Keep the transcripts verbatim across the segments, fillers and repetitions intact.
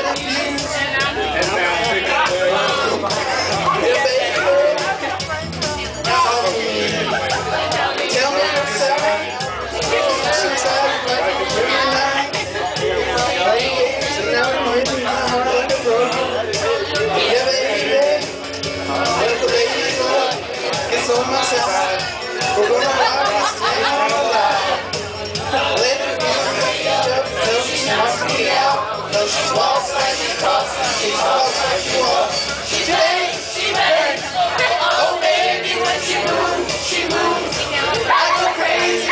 We're gonna rock this thing all alive. Let her get up, till she knocks me out. Till she walks like she talks, she talks like she walks. She bangs, she bangs. Oh baby, when she moves, she moves. I go crazy.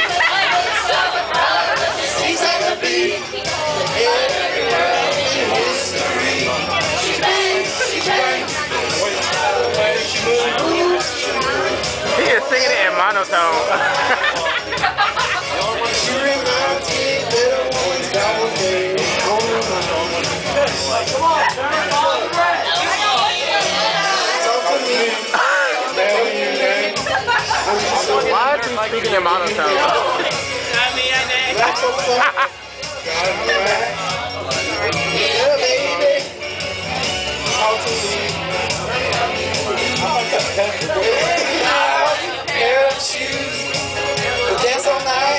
She's like a bee. Everywhere in history. She bangs, she bangs. She moves. He is singing it in monotone. She reminds me that I always got one day. Come on, talk to me. Tell me your name. Why is he speaking in monotone? That's so fun. Yeah, baby. Talk to me. Pair of shoes. We dance all night.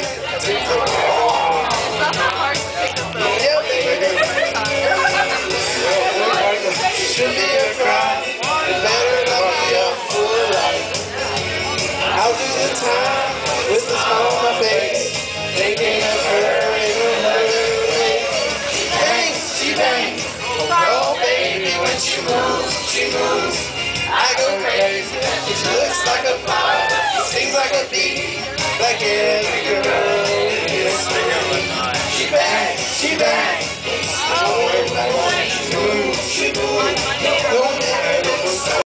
Yeah, baby. Should be a crime. You better lock me up for life. I'll do the time with a smile on my face, thinking of her in another way. She bangs, she bangs. Oh baby, when she moves, she moves. I go crazy. She looks like a flower, she sings like a bee, like it.